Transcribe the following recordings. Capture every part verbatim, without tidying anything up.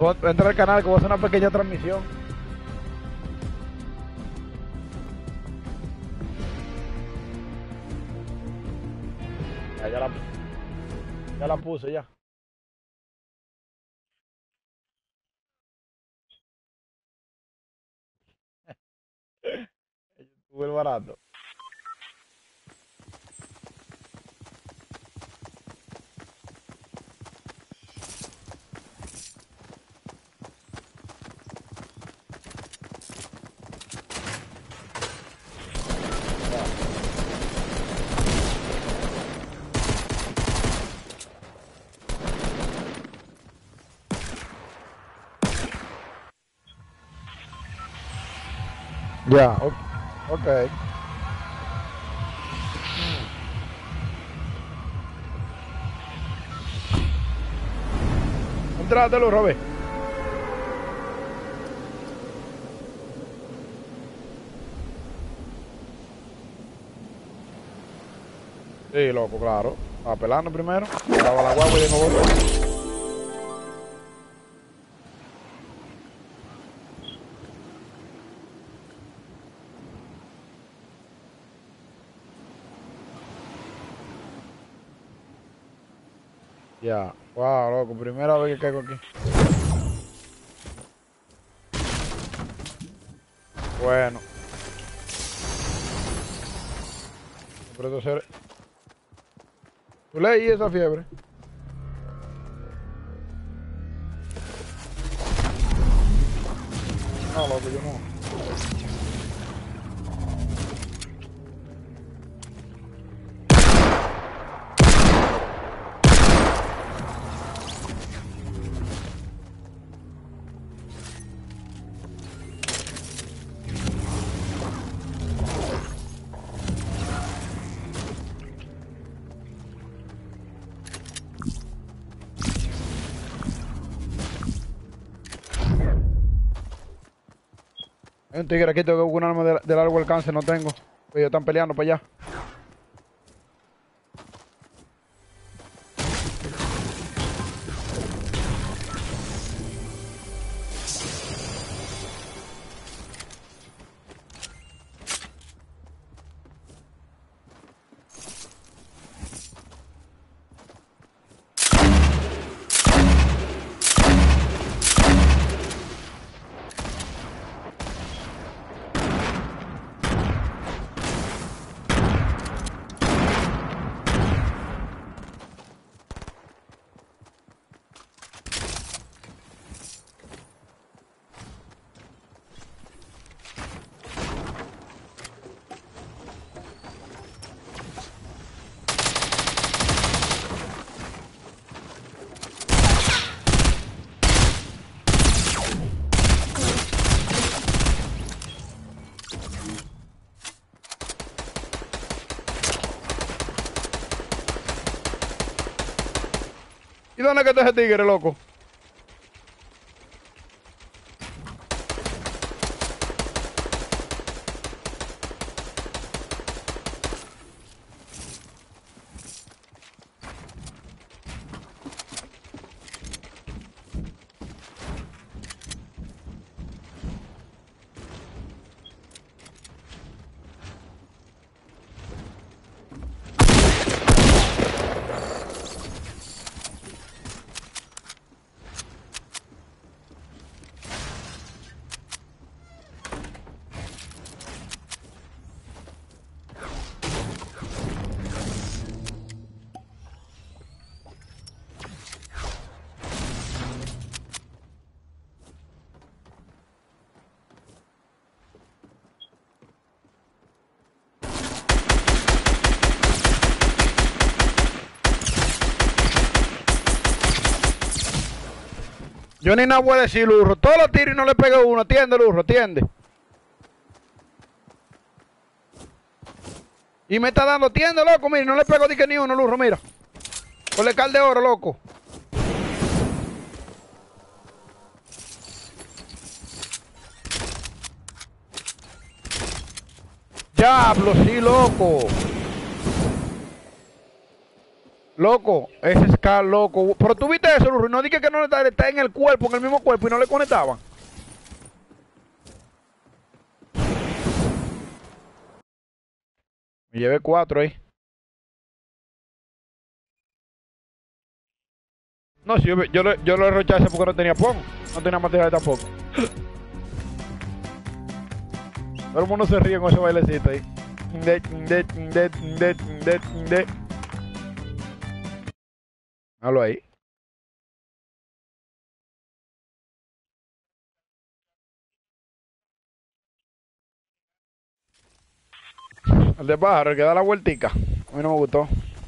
Entra al canal que voy a hacer una pequeña transmisión. Ya, ya la, ya la puse ya. Tuve el barato. Ya, ok. okay. Entrátelo, Robert. Sí, loco, claro. Estaba pelando primero. Estaba la guagua y de nuevo. Ya. Wow, loco. Primera vez que caigo aquí. Bueno. Pero entonces... ¿Tú leí esa fiebre? No, loco, yo no. Hay un tigre aquí, tengo un arma de, de largo alcance, no tengo. Ellos están peleando para allá. ¿Y dónde es que está ese tigre, loco? Yo ni nada voy a decir, Lurro. Todos los tiros y no le pego uno. Atiende, Lurro, atiende. Y me está dando, atiende, loco. Mira, no le pego ni que ni uno, Lurro, mira. Con el cal de oro, loco. Diablo, sí, loco. Loco, ese Scar, loco. Pero tú viste eso, Lurro. No dije que no está, está en el cuerpo, en el mismo cuerpo y no le conectaban. Me llevé cuatro ahí. No, si yo, yo, lo- yo lo rechacé porque no tenía pon. No tenía material tampoco. Todo el mundo se ríe con ese bailecito ahí. De, de, de, de, de, de. Háblalo ahí. El de pájaro, el que da la vueltica. A mí no me gustó.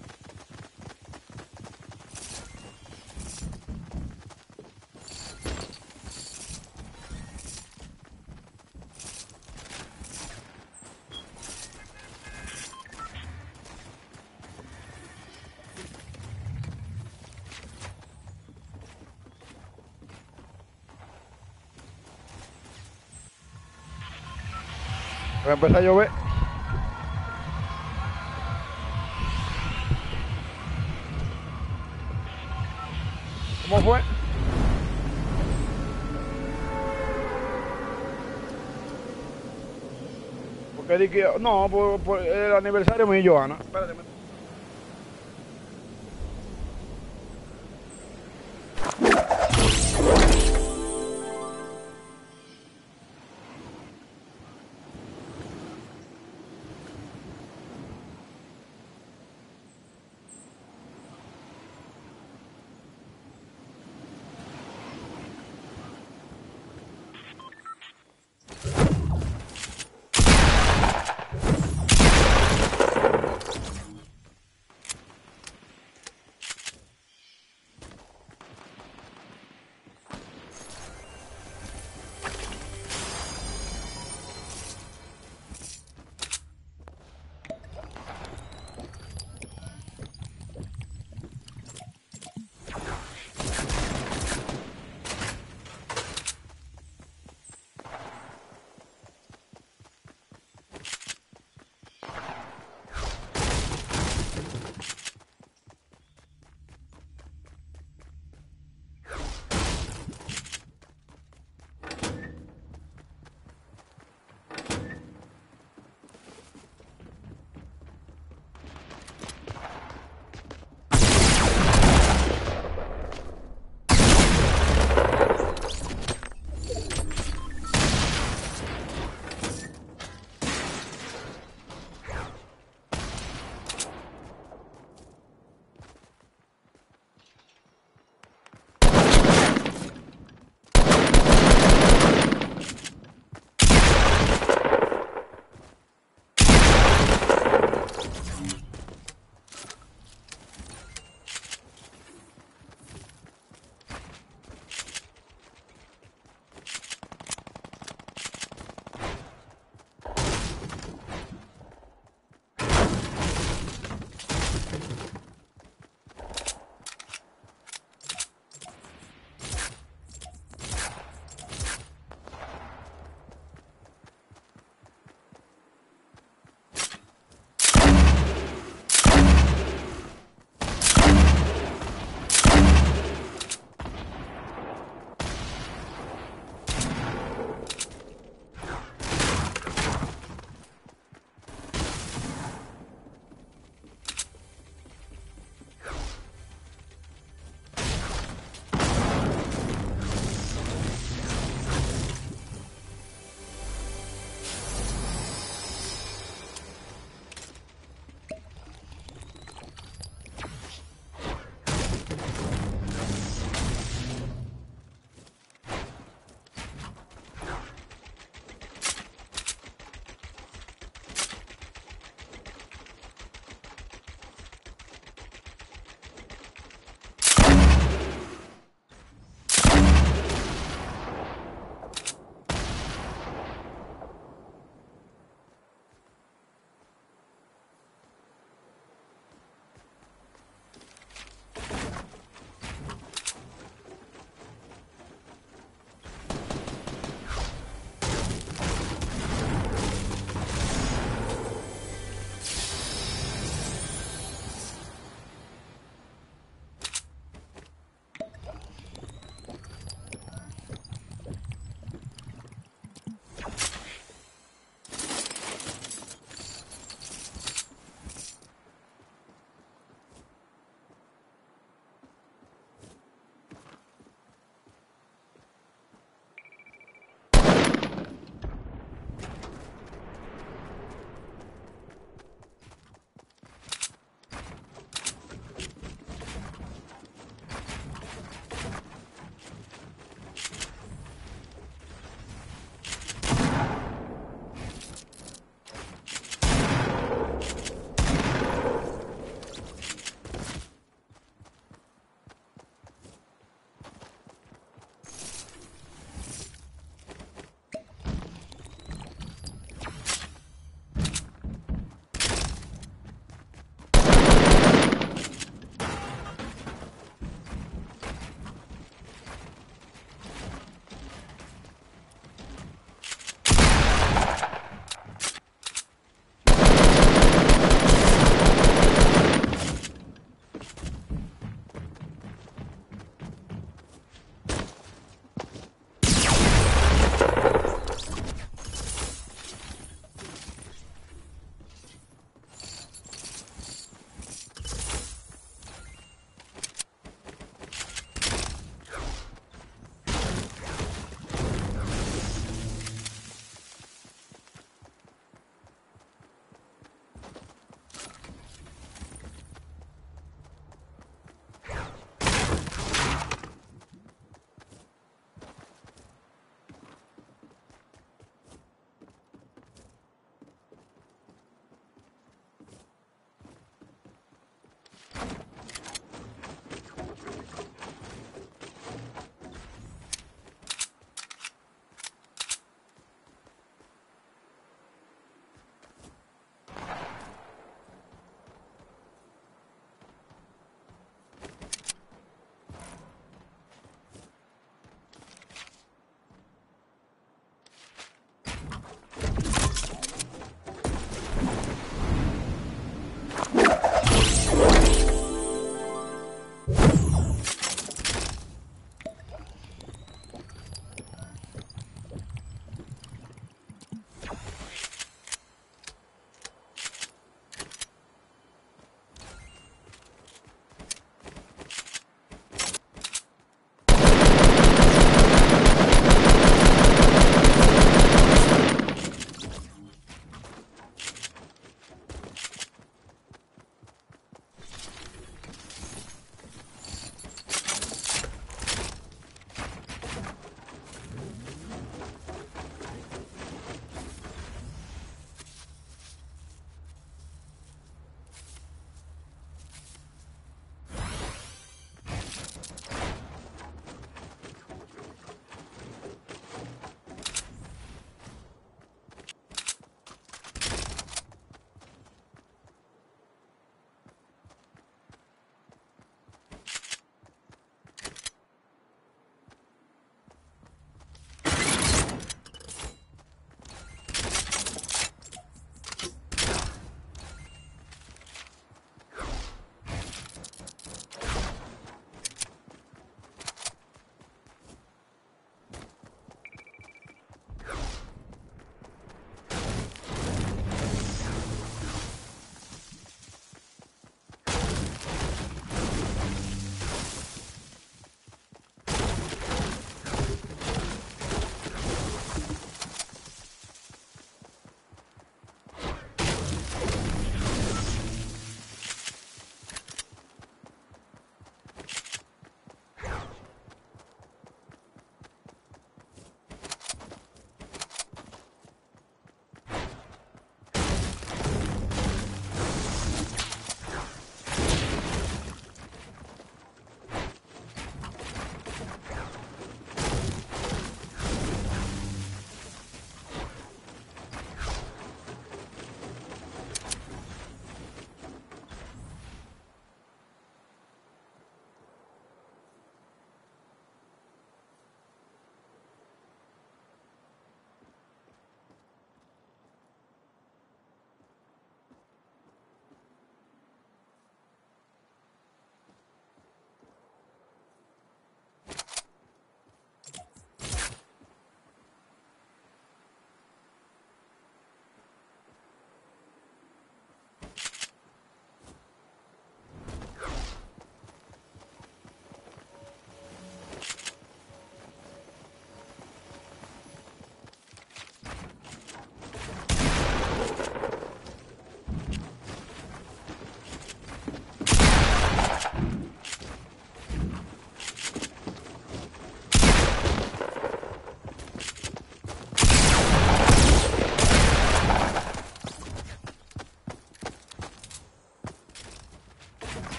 Va a empezar a llover. ¿Cómo fue? Porque dije, no, por, por el aniversario mío, Joana. Espérate, me-